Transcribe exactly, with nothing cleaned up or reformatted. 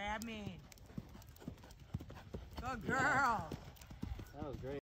grab me. Good girl. Yeah. That was great.